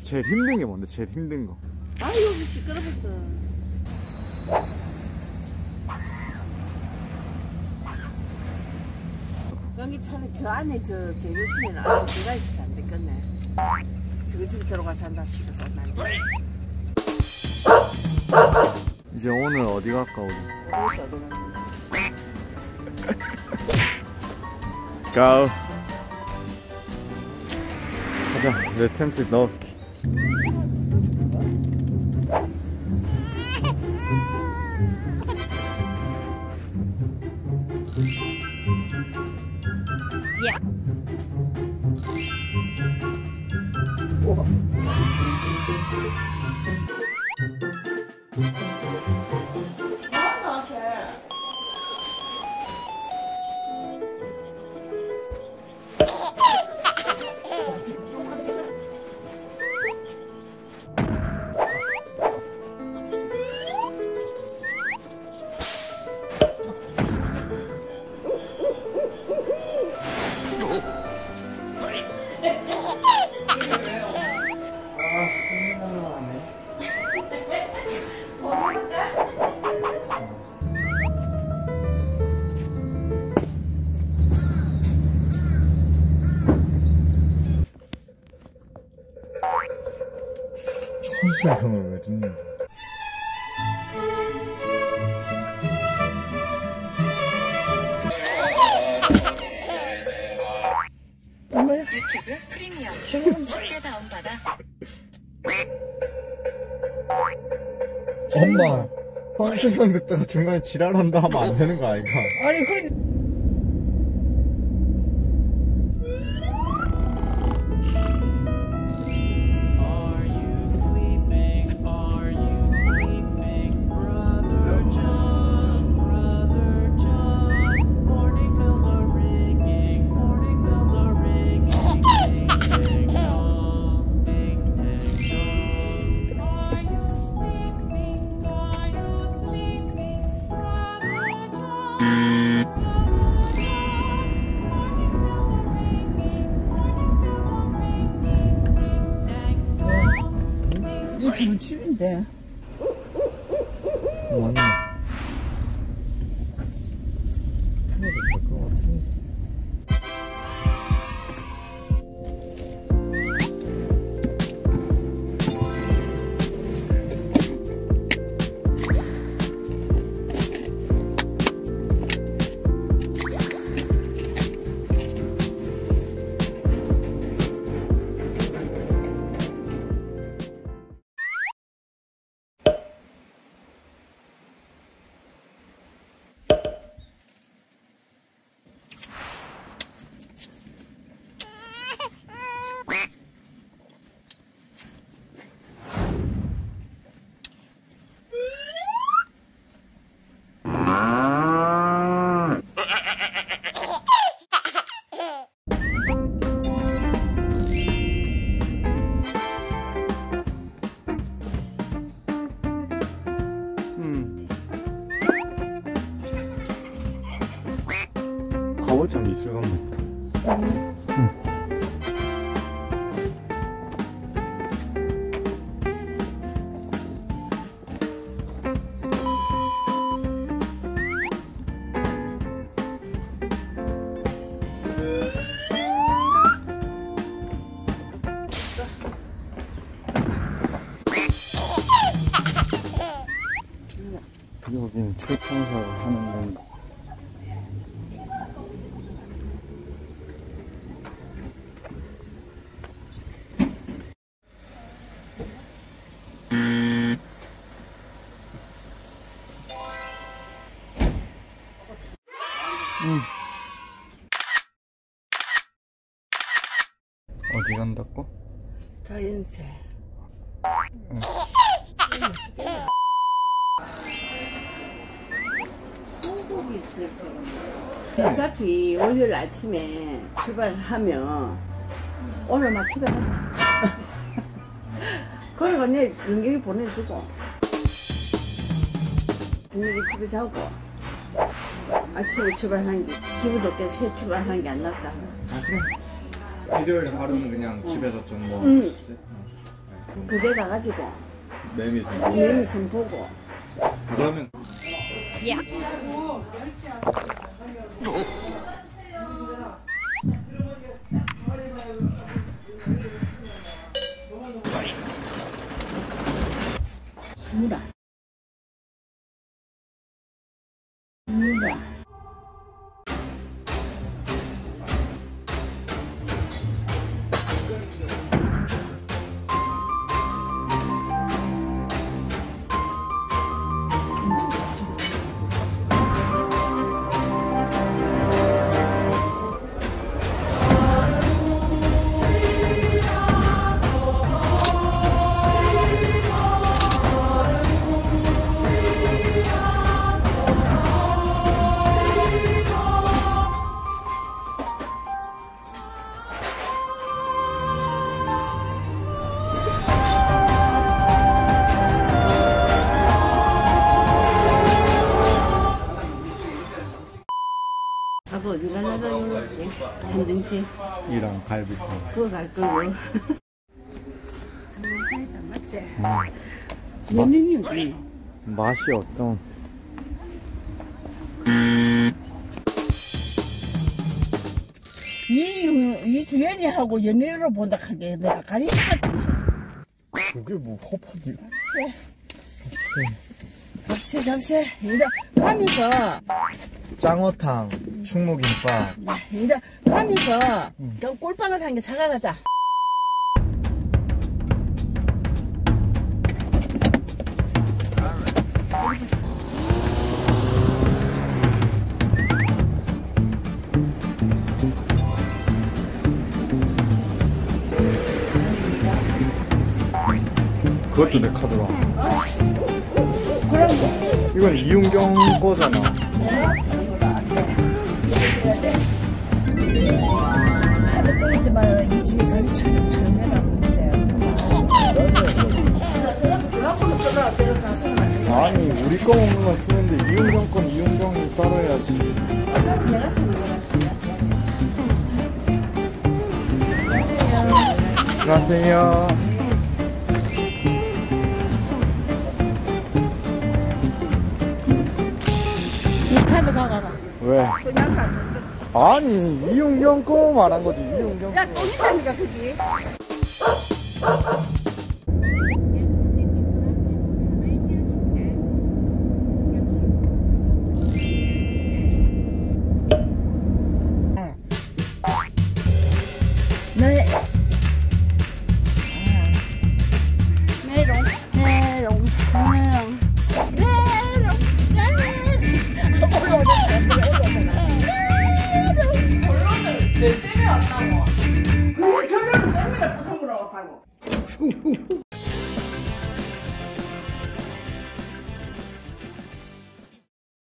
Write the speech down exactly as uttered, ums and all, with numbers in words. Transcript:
제일 힘든 게 뭔데? 제일 힘든 거. 아 여기 시끄러웠어. 여기 차는 저 안에 저 개를 쓰면 아주 개가 있어서 안 됐겠네. 저거 집에 들어가서 한다 싶어서 난 돼. 이제 오늘 어디 갈까 우리? 어디서 어디 가는 가. 가자. 내 텐트 넣을게. 야. 우와. 천수형을 왜 듣는 거야? 유튜브 프리미엄 쉽게 다운받아. 엄마, 천수형 듣다가 중간에 지랄한다 하면 안 되는 거 아이가? 아니 그 이거 지금 집인데. 맞네. 그래도 될 것 같은데. 가월장 미술관 같다. 응. 여기는 출판사를 하는 데. 응. 어디 간다고? 자연새. 응. 한국이 있을 거야. 어차피 월요일 아침에 출발하면 오늘만 출발하자. 그리고 내일 윤경이 보내주고 저녁에 집에 자고 아침에 출발하는 게 기분 좋게 새 출발하는 게 안 낫다. 아 그래? 일요일 하루는 그냥 집에서 좀 뭐. 응. 그대 가가지고 매미 이미 선 보고. 그러면 야. 무라. 무라. 아버 어디 가려고 한등치 이랑 갈비탕. 그거 갈 거고. 맞지? 연륜이 어디? 맛이 어떤? 이, 이 주연이하고 연애로 본다 하게 내가 가리지 그게 뭐 허파지? 잡채 잡채 이래 하면서 짱어탕, 충무김밥. 이래 하면서 저 꿀빵을 한 개 사가가자. 그것도 내 카드라. 이건 이윤경 거잖아. 카드 끊을 때마다 이 주에 가리처럼 처음에라고 그래. 아니 우리 거 먹는 건 쓰는데 이윤경 건 이윤경이 따로 해야지. 내가 쓰는 거야. 안녕하세요. 이 카드 가가라. 왜? 그냥 가는 아니 이윤경 거 말한 거지. 이윤경. 야, 또 있다니까, 그게. 네. 메롱, 메롱, 메롱, 메롱, 메롱. 결론을 내 때문에 왔다고. 그 결론을 때문에 부숴보러 왔다고.